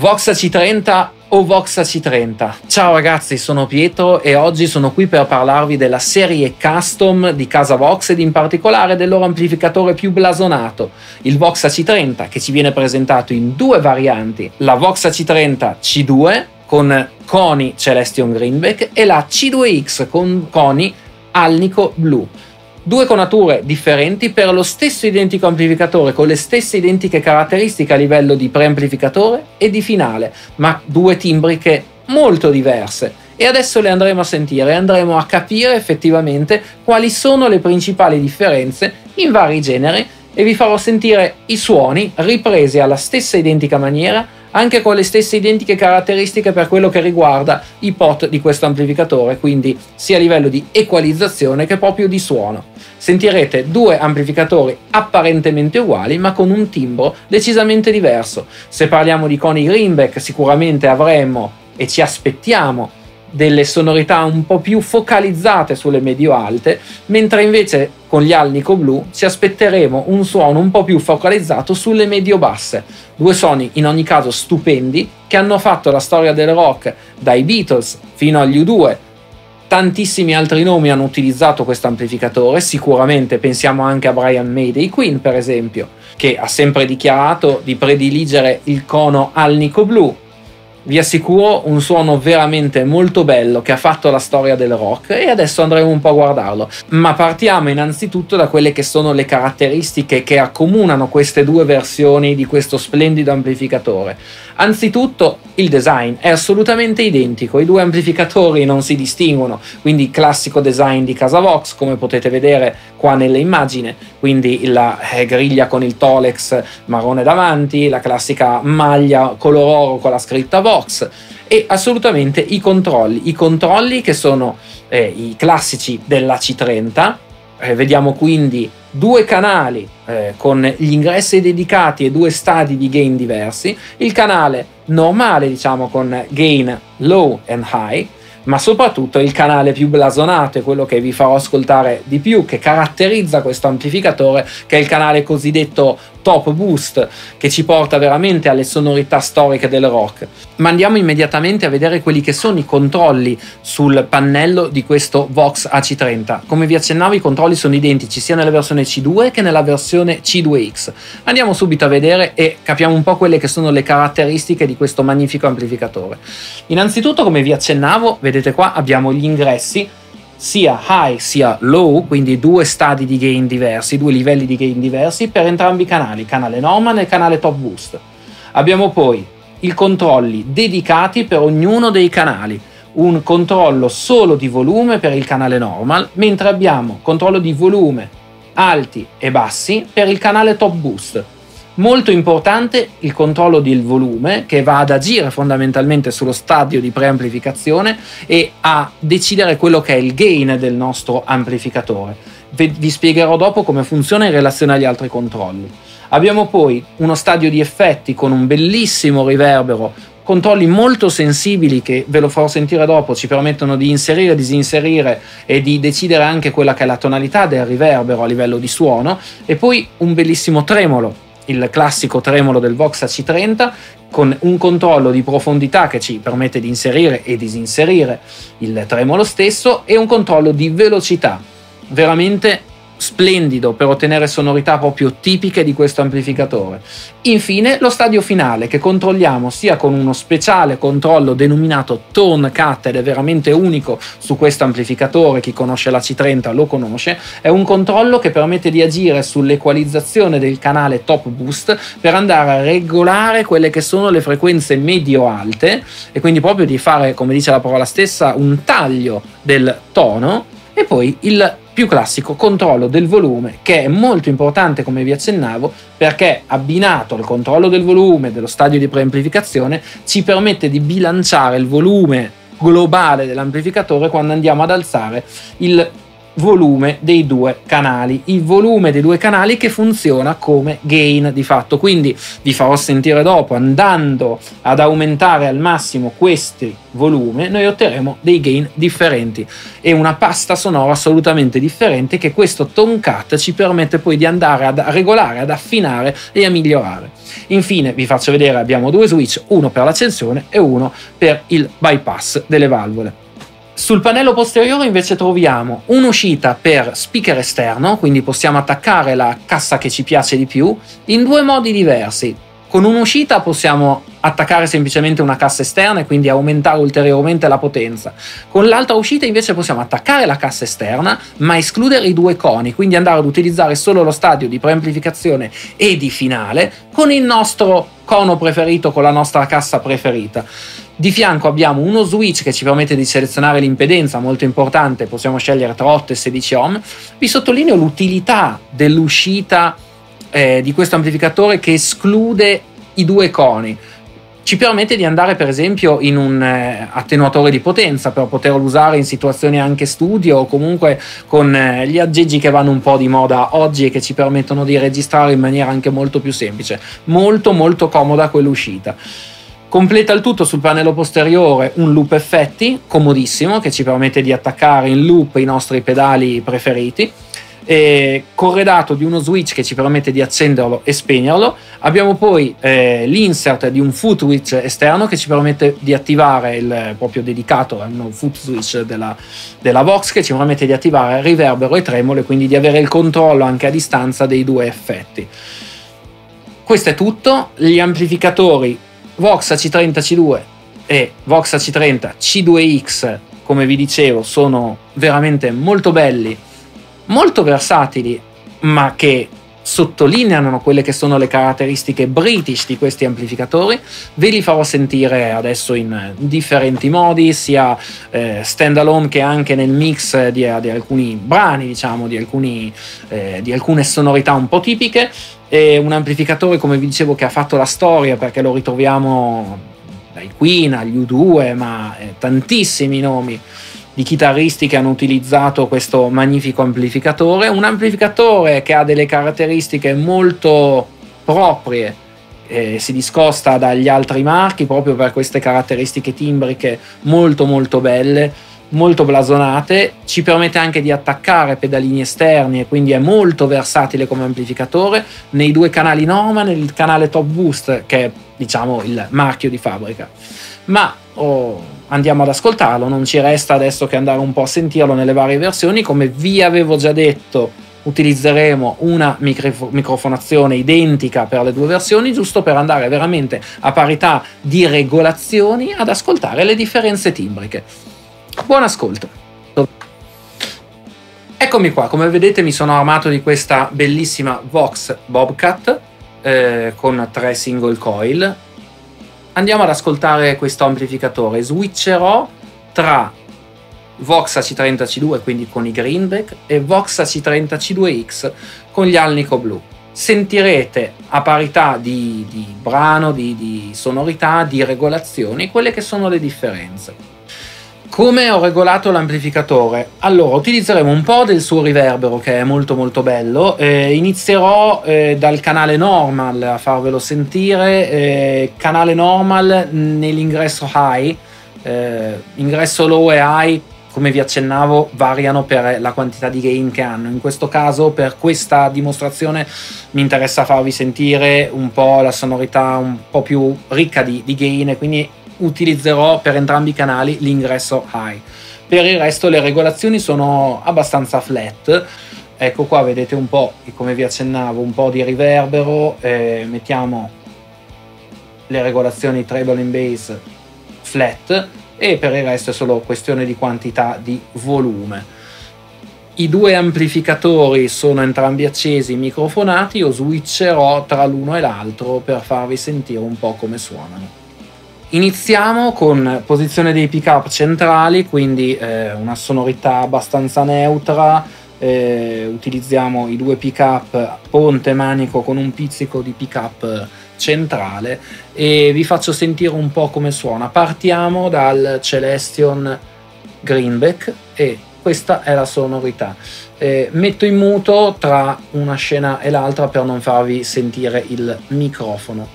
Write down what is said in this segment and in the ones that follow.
Vox AC30 o Vox AC30? Ciao ragazzi, sono Pietro e oggi sono qui per parlarvi della serie custom di casa Vox ed in particolare del loro amplificatore più blasonato, il Vox AC30, che ci viene presentato in due varianti, la Vox AC30 C2 con coni Celestion Greenback e la C2X con coni Alnico blu. Due conature differenti per lo stesso identico amplificatore con le stesse identiche caratteristiche a livello di preamplificatore e di finale, ma due timbriche molto diverse. E adesso le andremo a sentire e andremo a capire effettivamente quali sono le principali differenze in vari generi e vi farò sentire i suoni ripresi alla stessa identica maniera, anche con le stesse identiche caratteristiche per quello che riguarda i pot di questo amplificatore, quindi sia a livello di equalizzazione che proprio di suono. Sentirete due amplificatori apparentemente uguali ma con un timbro decisamente diverso. Se parliamo di coni Greenback sicuramente avremo e ci aspettiamo delle sonorità un po' più focalizzate sulle medio-alte, mentre invece con gli Alnico blu ci aspetteremo un suono un po' più focalizzato sulle medio-basse. Due suoni in ogni caso stupendi che hanno fatto la storia del rock dai Beatles fino agli U2. Tantissimi altri nomi hanno utilizzato questo amplificatore, sicuramente pensiamo anche a Brian May dei Queen per esempio, che ha sempre dichiarato di prediligere il cono Alnico blu. Vi assicuro un suono veramente molto bello che ha fatto la storia del rock e adesso andremo un po' a guardarlo. Ma partiamo innanzitutto da quelle che sono le caratteristiche che accomunano queste due versioni di questo splendido amplificatore. Anzitutto il design è assolutamente identico, i due amplificatori non si distinguono, quindi classico design di casa Vox come potete vedere qua nelle immagini, quindi la griglia con il Tolex marrone davanti, la classica maglia color oro con la scritta Vox e assolutamente i controlli che sono i classici della C30. Vediamo quindi due canali con gli ingressi dedicati e due stadi di gain diversi, il canale normale diciamo con gain low and high, ma soprattutto il canale più blasonato e quello che vi farò ascoltare di più, che caratterizza questo amplificatore, che è il canale cosiddetto Top Boost, che ci porta veramente alle sonorità storiche del rock. Ma andiamo immediatamente a vedere quelli che sono i controlli sul pannello di questo Vox AC30. Come vi accennavo, i controlli sono identici sia nella versione C2 che nella versione C2X. Andiamo subito a vedere e capiamo un po' quelle che sono le caratteristiche di questo magnifico amplificatore. Innanzitutto, come vi accennavo, vedete qua abbiamo gli ingressi sia high sia low, quindi due stadi di gain diversi, due livelli di gain diversi per entrambi i canali, canale normal e canale top boost. Abbiamo poi i controlli dedicati per ognuno dei canali, un controllo solo di volume per il canale normal, mentre abbiamo controllo di volume alti e bassi per il canale top boost. Molto importante il controllo del volume, che va ad agire fondamentalmente sullo stadio di preamplificazione e a decidere quello che è il gain del nostro amplificatore. Vi spiegherò dopo come funziona in relazione agli altri controlli. Abbiamo poi uno stadio di effetti con un bellissimo riverbero, controlli molto sensibili che ve lo farò sentire dopo, ci permettono di inserire, disinserire e di decidere anche quella che è la tonalità del riverbero a livello di suono, e poi un bellissimo tremolo, il classico tremolo del Vox AC30 con un controllo di profondità che ci permette di inserire e disinserire il tremolo stesso e un controllo di velocità veramente splendido per ottenere sonorità proprio tipiche di questo amplificatore. Infine lo stadio finale che controlliamo sia con uno speciale controllo denominato Tone Cut, ed è veramente unico su questo amplificatore, chi conosce la C30 lo conosce, è un controllo che permette di agire sull'equalizzazione del canale top boost per andare a regolare quelle che sono le frequenze medio-alte e quindi proprio di fare, come dice la parola stessa, un taglio del tono, e poi il più classico controllo del volume, che è molto importante come vi accennavo, perché abbinato al controllo del volume dello stadio di preamplificazione ci permette di bilanciare il volume globale dell'amplificatore quando andiamo ad alzare il volume dei due canali, il volume dei due canali che funziona come gain di fatto. Quindi vi farò sentire dopo, andando ad aumentare al massimo questi volume, noi otterremo dei gain differenti e una pasta sonora assolutamente differente, che questo tone cut ci permette poi di andare a regolare, ad affinare e a migliorare. Infine vi faccio vedere, abbiamo due switch, uno per l'accensione e uno per il bypass delle valvole. Sul pannello posteriore invece troviamo un'uscita per speaker esterno, quindi possiamo attaccare la cassa che ci piace di più in due modi diversi. Con un'uscita possiamo attaccare semplicemente una cassa esterna e quindi aumentare ulteriormente la potenza. Con l'altra uscita invece possiamo attaccare la cassa esterna ma escludere i due coni, quindi andare ad utilizzare solo lo stadio di preamplificazione e di finale con il nostro cono preferito, con la nostra cassa preferita. Di fianco abbiamo uno switch che ci permette di selezionare l'impedenza, molto importante, possiamo scegliere tra 8 e 16 ohm. Vi sottolineo l'utilità dell'uscita di questo amplificatore che esclude i due coni. Ci permette di andare per esempio in un attenuatore di potenza per poterlo usare in situazioni anche studio, o comunque con gli aggeggi che vanno un po' di moda oggi e che ci permettono di registrare in maniera anche molto più semplice. Molto molto comoda quell'uscita. Completa il tutto sul pannello posteriore un loop effetti comodissimo che ci permette di attaccare in loop i nostri pedali preferiti, corredato di uno switch che ci permette di accenderlo e spegnerlo. Abbiamo poi l'insert di un foot switch esterno che ci permette di attivare il proprio dedicato a uno foot switch della Vox, che ci permette di attivare riverbero e tremolo e quindi di avere il controllo anche a distanza dei due effetti. Questo è tutto. Gli amplificatori Vox AC30C2 e Vox AC30 C2X, come vi dicevo, sono veramente molto belli, molto versatili, ma che sottolineano quelle che sono le caratteristiche british di questi amplificatori. Ve li farò sentire adesso in differenti modi, sia stand alone che anche nel mix di alcuni brani, diciamo, di alcune sonorità un po' tipiche. È un amplificatore, come vi dicevo, che ha fatto la storia, perché lo ritroviamo dai Queen agli U2, ma tantissimi nomi di chitarristi che hanno utilizzato questo magnifico amplificatore. Un amplificatore che ha delle caratteristiche molto proprie, si discosta dagli altri marchi proprio per queste caratteristiche timbriche molto molto belle, molto blasonate. Ci permette anche di attaccare pedalini esterni e quindi è molto versatile come amplificatore nei due canali normal e nel canale top boost, che è, diciamo, il marchio di fabbrica. Ma andiamo ad ascoltarlo, non ci resta adesso che andare un po' a sentirlo nelle varie versioni. Come vi avevo già detto, utilizzeremo una microfonazione identica per le due versioni, giusto per andare veramente a parità di regolazioni ad ascoltare le differenze timbriche. Buon ascolto. Eccomi qua, come vedete mi sono armato di questa bellissima Vox Bobcat con 3 single coil. Andiamo ad ascoltare questo amplificatore. Switcherò tra Vox AC30C2, quindi con i greenback, e Vox AC30C2X con gli Alnico blu. Sentirete a parità di brano, di sonorità, di regolazioni, quelle che sono le differenze. Come ho regolato l'amplificatore? Allora, utilizzeremo un po' del suo riverbero, che è molto molto bello. Inizierò dal canale normal a farvelo sentire. Canale normal nell'ingresso high, ingresso low e high, come vi accennavo, variano per la quantità di gain che hanno. In questo caso, per questa dimostrazione, mi interessa farvi sentire un po' la sonorità un po' più ricca di gain, e quindi utilizzerò per entrambi i canali l'ingresso high. Per il resto le regolazioni sono abbastanza flat. Ecco qua, vedete un po', come vi accennavo, un po' di riverbero. Mettiamo le regolazioni treble in bass flat, e per il resto è solo questione di quantità di volume. I due amplificatori sono entrambi accesi, microfonati. Io switcherò tra l'uno e l'altro per farvi sentire un po' come suonano. Iniziamo con posizione dei pick up centrali, quindi una sonorità abbastanza neutra. Utilizziamo i due pick up ponte manico con un pizzico di pick up centrale, e vi faccio sentire un po' come suona. Partiamo dal Celestion Greenback e questa è la sonorità. Metto in muto tra una scena e l'altra per non farvi sentire il microfono.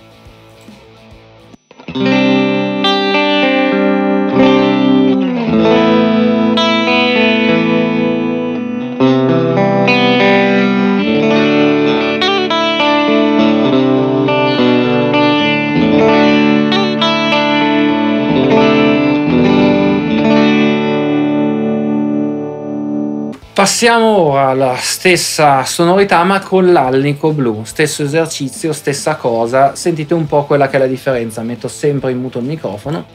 Passiamo ora alla stessa sonorità ma con l'alnico blu, stesso esercizio, stessa cosa, sentite un po' quella che è la differenza, metto sempre in muto il microfono.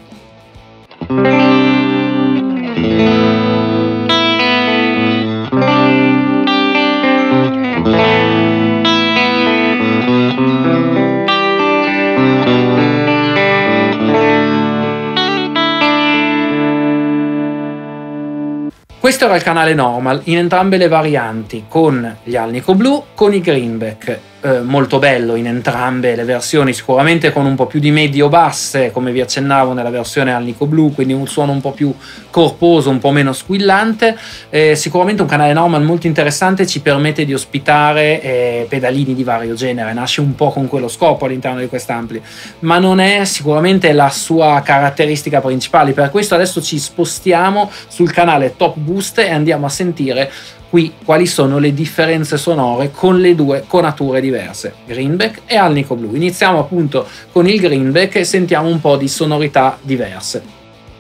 Questo era il canale normal, in entrambe le varianti, con gli alnico blu, con i greenback. Molto bello in entrambe le versioni, sicuramente con un po' più di medio-basse, come vi accennavo nella versione alnico blu, quindi un suono un po' più corposo, un po' meno squillante. Sicuramente un canale normal molto interessante, ci permette di ospitare pedalini di vario genere, nasce un po' con quello scopo all'interno di quest'ampli, ma non è sicuramente la sua caratteristica principale. Per questo adesso ci spostiamo sul canale Top Boost e andiamo a sentire qui quali sono le differenze sonore con le due conature diverse, greenback e alnico blu. Iniziamo appunto con il greenback e sentiamo un po' di sonorità diverse.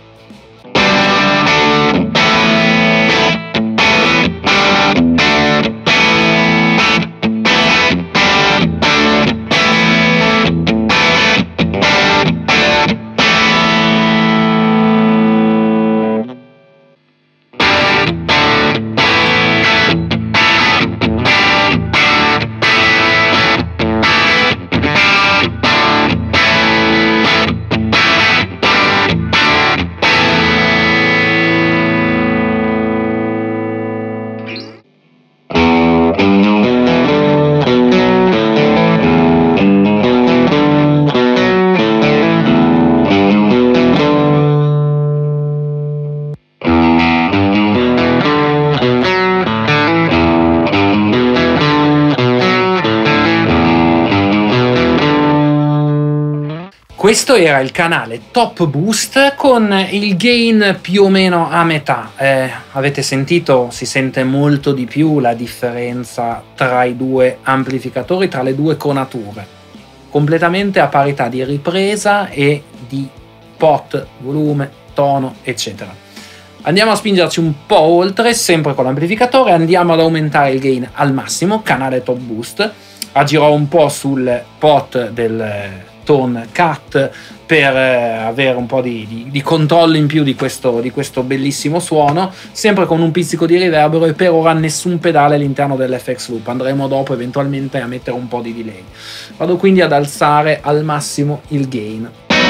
Questo era il canale Top Boost con il gain più o meno a metà. Avete sentito, si sente molto di più la differenza tra i due amplificatori, tra le due conature. Completamente a parità di ripresa e di pot, volume, tono, eccetera. Andiamo a spingerci un po' oltre, sempre con l'amplificatore, andiamo ad aumentare il gain al massimo, canale Top Boost. Agirò un po' sul pot del tone cut per avere un po' di controllo in più di questo bellissimo suono, sempre con un pizzico di riverbero, e per ora nessun pedale all'interno dell'FX Loop, andremo dopo eventualmente a mettere un po' di delay. Vado quindi ad alzare al massimo il gain.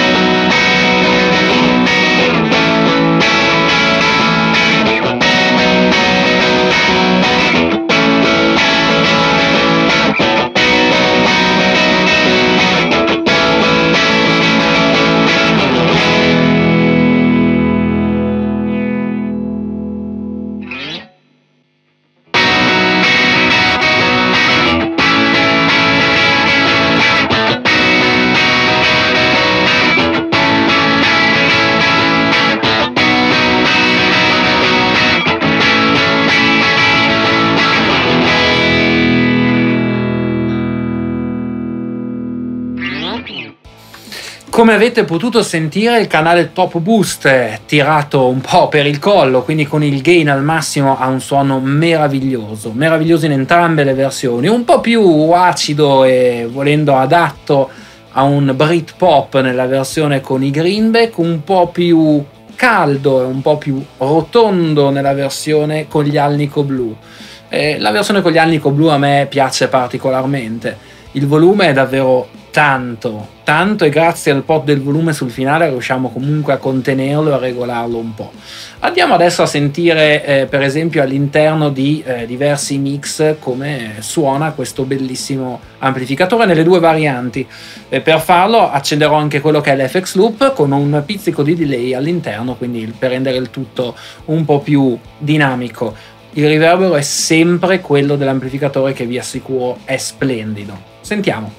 Come avete potuto sentire, il canale Top Boost è tirato un po' per il collo, quindi con il gain al massimo ha un suono meraviglioso in entrambe le versioni, un po' più acido e volendo adatto a un Britpop nella versione con i greenback, un po' più caldo e un po' più rotondo nella versione con gli alnico blu. La versione con gli alnico blu a me piace particolarmente, il volume è davvero tanto, e grazie al pot del volume sul finale riusciamo comunque a contenerlo e a regolarlo un po'. Andiamo adesso a sentire per esempio all'interno di diversi mix come suona questo bellissimo amplificatore nelle due varianti. Per farlo accenderò anche quello che è l'FX Loop con un pizzico di delay all'interno, quindi per rendere il tutto un po' più dinamico. Il riverbero è sempre quello dell'amplificatore, che vi assicuro è splendido. Sentiamo.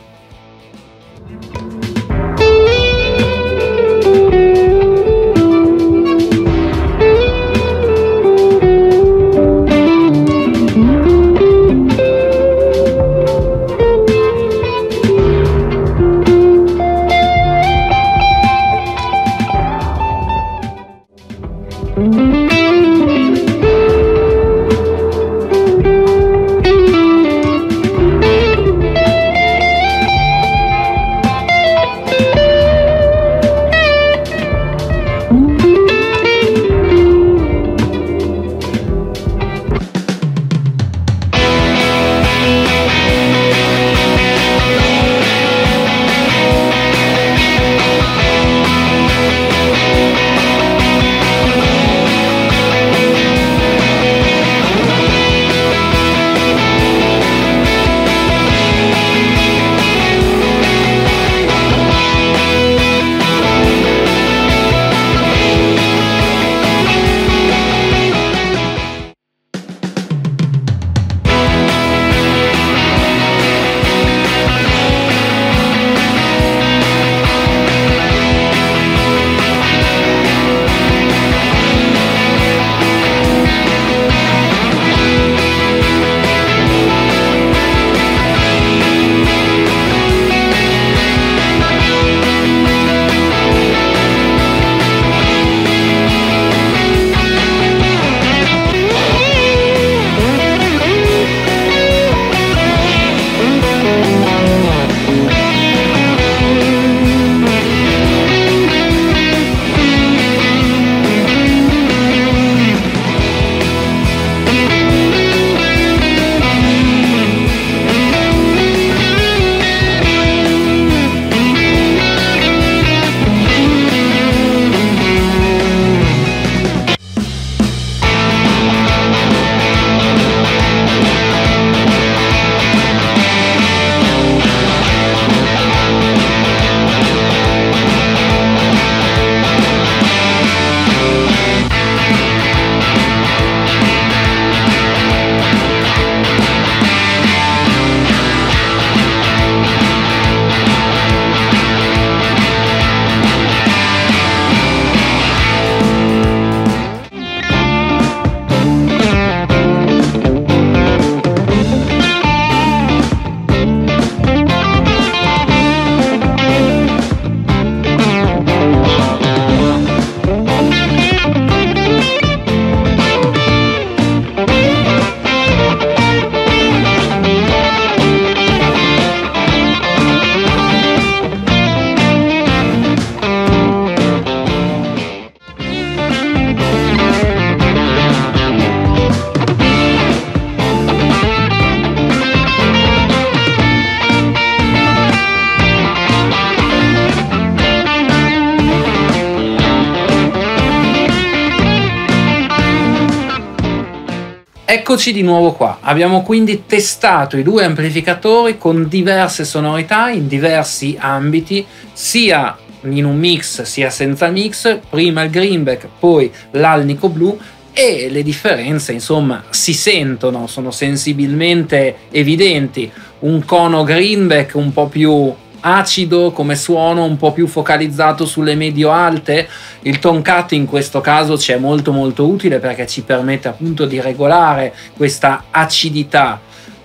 Eccoci di nuovo qua, abbiamo quindi testato i due amplificatori con diverse sonorità in diversi ambiti, sia in un mix sia senza mix, prima il greenback, poi l'Alnico Blue, e le differenze insomma si sentono, sono sensibilmente evidenti. Un cono greenback un po' più acido come suono, un po' più focalizzato sulle medio-alte. Il tone cut in questo caso ci è molto utile perché ci permette appunto di regolare questa acidità.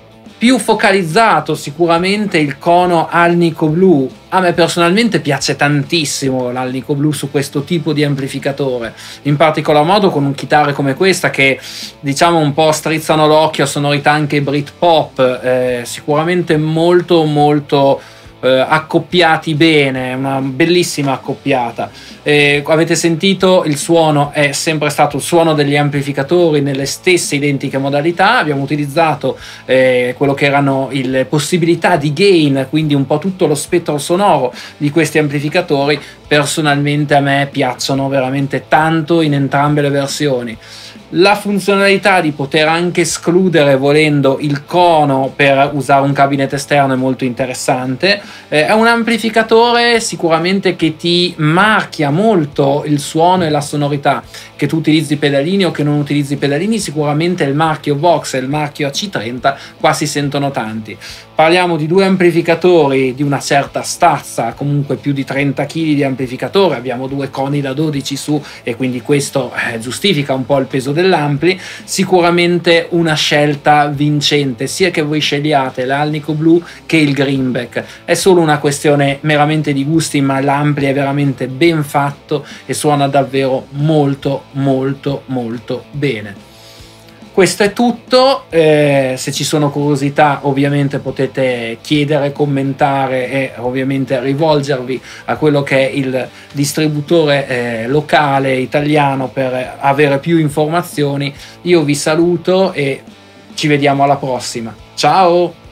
Più focalizzato sicuramente il cono Alnico Blue. A me personalmente piace tantissimo l'Alnico Blue su questo tipo di amplificatore, in particolar modo con un chitarre come questa che diciamo un po' strizzano l'occhio a sonorità anche Britpop, sicuramente molto accoppiati bene, una bellissima accoppiata. Avete sentito, il suono è sempre stato il suono degli amplificatori nelle stesse identiche modalità. Abbiamo utilizzato quello che erano le possibilità di gain, quindi un po' tutto lo spettro sonoro di questi amplificatori. Personalmente a me piacciono veramente tanto in entrambe le versioni. La funzionalità di poter anche escludere volendo il cono per usare un cabinet esterno è molto interessante. È un amplificatore sicuramente che ti marchia molto il suono e la sonorità, che tu utilizzi pedalini o che non utilizzi pedalini. Sicuramente il marchio Vox e il marchio AC30 qua si sentono tanti. Parliamo di due amplificatori di una certa stazza, comunque più di 30 kg di amplificatore, abbiamo due coni da 12 su e quindi questo giustifica un po' il peso dell'ampli. Sicuramente una scelta vincente, sia che voi scegliate l'Alnico Blue che il Greenback. È solo una questione meramente di gusti, ma l'ampli è veramente ben fatto e suona davvero molto molto molto bene. Questo è tutto. Se ci sono curiosità ovviamente potete chiedere, commentare e ovviamente rivolgervi a quello che è il distributore locale italiano per avere più informazioni. Io vi saluto e ci vediamo alla prossima. Ciao!